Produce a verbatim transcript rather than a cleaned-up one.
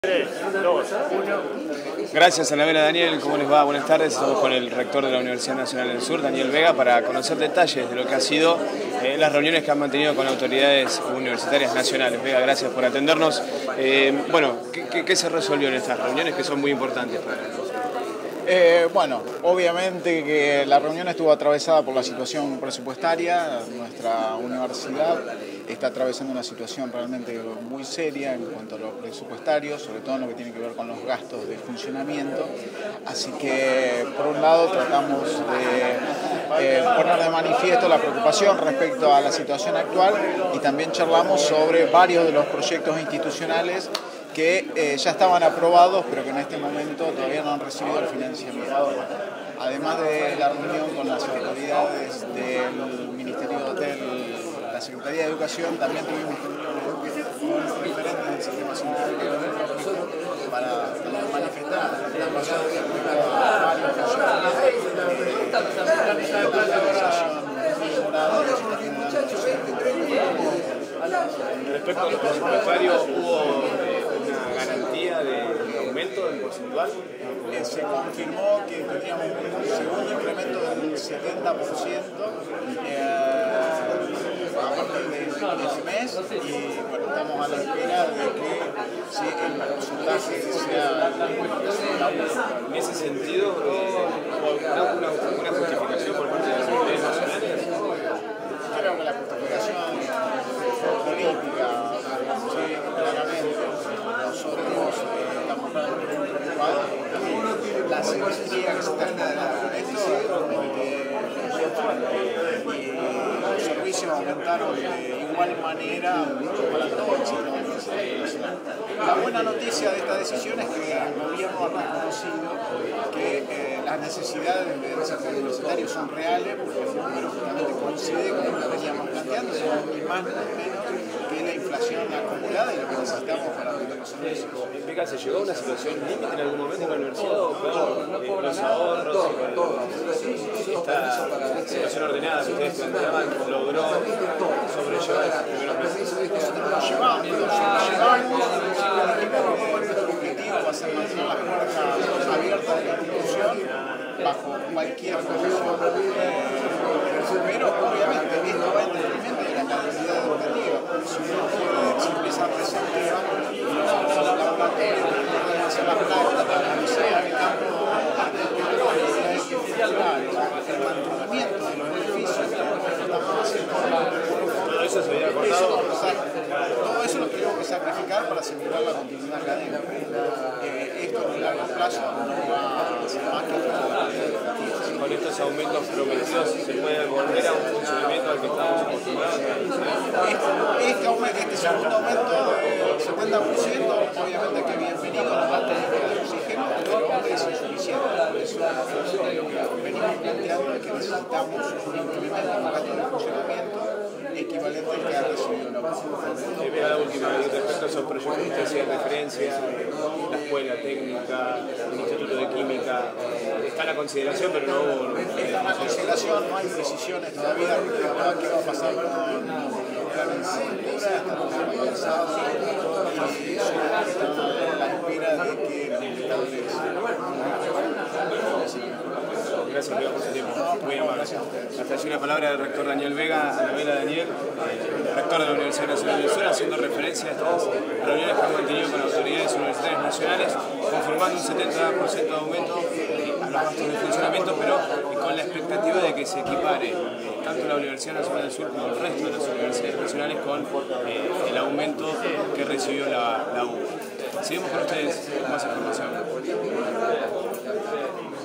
tres, dos, uno. Gracias, Anabela. Daniel, ¿cómo les va? Buenas tardes. Estamos con el rector de la Universidad Nacional del Sur, Daniel Vega, para conocer detalles de lo que ha sido eh, las reuniones que han mantenido con autoridades universitarias nacionales. Vega, gracias por atendernos. Eh, bueno, ¿qué, qué, ¿qué se resolvió en estas reuniones que son muy importantes para nosotros? Eh, bueno, obviamente que la reunión estuvo atravesada por la situación presupuestaria. Nuestra universidad está atravesando una situación realmente muy seria en cuanto a lo presupuestario, sobre todo en lo que tiene que ver con los gastos de funcionamiento. Así que, por un lado, tratamos de eh, poner de manifiesto la preocupación respecto a la situación actual y también charlamos sobre varios de los proyectos institucionales que eh, ya estaban aprobados, pero que en este momento todavía no han recibido el financiamiento. Además de la reunión con las autoridades del Ministerio de la Secretaría de Educación, también tuvimos con referentes del sistema científico para manifestar la pasión a varios Respecto a lo presupuestario, ¿hubo eh, una garantía de aumento del porcentual? Eh, se confirmó que teníamos un segundo incremento del setenta por ciento eh, a partir de este mes y bueno, estamos a la espera de que sí, el porcentaje sea la. En ese sentido, eh, ¿hubo alguna, una, una justificación por parte de las autoridades nacionales? Creo que la justificación política, sí, claramente, nosotros eh, estamos realmente preocupados por la asimetría que se está generando. Esto y los servicios aumentaron de igual manera para todo el sistema nacional. La buena noticia de esta decisión es que el gobierno ha reconocido que eh, las necesidades del sector universitario son reales, porque el número justamente coincide con lo que veníamos planteando, y más o menos que la inflación acumulada y lo que necesitamos para atender los servicios. Vega, ¿se llegó a una situación límite en algún momento en la universidad o con los ahorros y con esta situación ordenada que ustedes planteaban logró sobrellevar esos primeros meses? Lo llevamos, lo llevamos, el objetivo va a ser mantener la puerta abierta de la institución bajo cualquier condición. Pero obviamente esto va en detrimento de la calidad educativa. Si uno puede expresar reserva, la platea, hacer la práctica, que sea el campo el mantenimiento de los edificios, estamos haciendo. Todo eso se había acordado. Todo eso lo tenemos que sacrificar para asegurar la continuidad académica. Eh, esto en el largo plazo no va a ser más que la. Con estos aumentos prometidos se puede volver a un funcionamiento al que estamos acostumbrados. Este, este, aumento, este segundo aumento del setenta por ciento, obviamente que bienvenido, nos va a tener que dar oxígeno, pero es insuficiente. Por eso lo que venimos planteando es que necesitamos un incremento en el gasto de funcionamiento equivalente al que ha recibido la universidad. Eh, la última, respecto a esos proyectos que usted hacía referencia, la escuela técnica, el Instituto de Química, está en la consideración, pero no hubo. Está en la consideración, no hay precisiones todavía respecto a qué va a pasar con la licenciatura, estamos avanzados y estamos a la espera de que Gracias, Vega, por su tiempo. Muy amable. Hasta allí una palabra del rector Daniel Vega, Anabela Daniel, rector de la Universidad Nacional del Sur, haciendo referencia a estas reuniones que han mantenido con autoridades universitarias nacionales, confirmando un setenta por ciento de aumento a los gastos de funcionamiento, pero con la expectativa de que se equipare tanto la Universidad Nacional del Sur como el resto de las universidades nacionales con eh, el aumento que recibió la, la U B A. Seguimos con ustedes con más información.